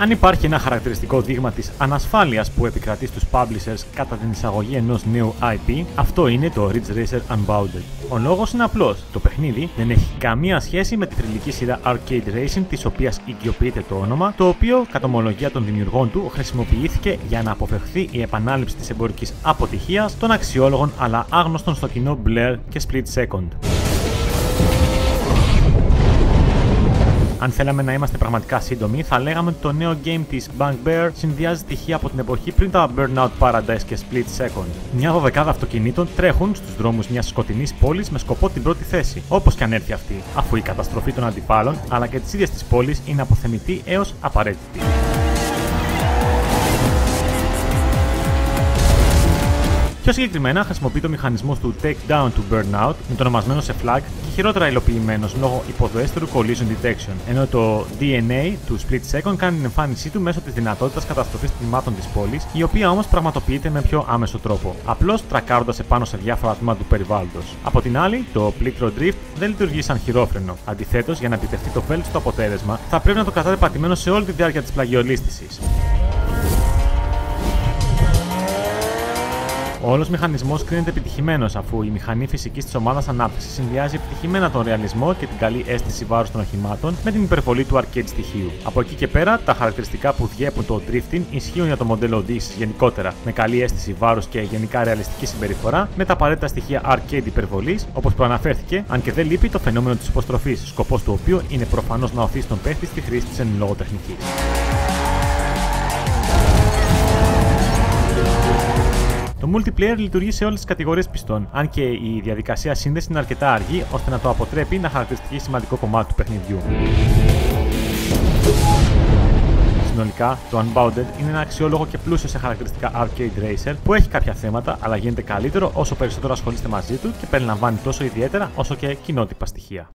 Αν υπάρχει ένα χαρακτηριστικό δείγμα της ανασφάλειας που επικρατεί στους publishers κατά την εισαγωγή ενός νέου IP, αυτό είναι το Ridge Racer Unbounded. Ο λόγος είναι απλός. Το παιχνίδι δεν έχει καμία σχέση με τη θρυλική σειρά Arcade Racing, της οποίας οικειοποιείται το όνομα, το οποίο, κατά ομολογία των δημιουργών του, χρησιμοποιήθηκε για να αποφευχθεί η επανάληψη της εμπορικής αποτυχίας των αξιόλογων αλλά άγνωστων στο κοινό Blair και Split Second. Αν θέλαμε να είμαστε πραγματικά σύντομοι, θα λέγαμε ότι το νέο game της Bugbear συνδυάζει στοιχεία από την εποχή πριν τα Burnout Paradise και Split Second. Μια δωδεκάδα αυτοκινήτων τρέχουν στους δρόμους μιας σκοτεινής πόλης με σκοπό την πρώτη θέση, όπως και αν έρθει αυτή, αφού η καταστροφή των αντιπάλων αλλά και της ίδιας της πόλης είναι αποθεμητή έως απαραίτητη. Πιο συγκεκριμένα, χρησιμοποιεί το μηχανισμό του Takedown του Burnout, μετονομασμένο σε flag και χειρότερα υλοποιημένος λόγω υποδοέστερου collision detection, ενώ το DNA του Split Second κάνει την εμφάνισή του μέσω της δυνατότητας καταστροφής τμήματων της πόλης, η οποία όμως πραγματοποιείται με πιο άμεσο τρόπο, απλώς τρακάροντας επάνω σε διάφορα τμήματα του περιβάλλοντος. Από την άλλη, το πλήκτρο Drift δεν λειτουργεί σαν χειρόφρενο. Αντιθέτως, για να επιτευχθεί το βέλτιστο αποτέλεσμα, θα πρέπει να το κρατάτε πατημένο σε όλη τη διάρκεια της πλαγιολίσθησης. Ο όλος μηχανισμός κρίνεται επιτυχημένος, αφού η μηχανή φυσικής της ομάδας ανάπτυξης συνδυάζει επιτυχημένα τον ρεαλισμό και την καλή αίσθηση βάρους των οχημάτων με την υπερβολή του arcade στοιχείου. Από εκεί και πέρα, τα χαρακτηριστικά που διέπουν το drifting ισχύουν για το μοντέλο οδήγησης γενικότερα, με καλή αίσθηση βάρους και γενικά ρεαλιστική συμπεριφορά, με τα απαραίτητα στοιχεία arcade υπερβολής, όπως προαναφέρθηκε, αν και δεν λείπει το φαινόμενο της υποστροφής, σκοπός του οποίου είναι προφανώς να οθήσει τον παίχτη στη χρήση της εν λόγω τεχνικής. Το multiplayer λειτουργεί σε όλες τις κατηγορίες πιστών, αν και η διαδικασία σύνδεσης είναι αρκετά αργή ώστε να το αποτρέπει να χαρακτηριστεί σημαντικό κομμάτι του παιχνιδιού. Συνολικά, το Unbounded είναι ένα αξιόλογο και πλούσιο σε χαρακτηριστικά arcade racer που έχει κάποια θέματα, αλλά γίνεται καλύτερο όσο περισσότερο ασχολείστε μαζί του και περιλαμβάνει τόσο ιδιαίτερα όσο και κοινότυπα στοιχεία.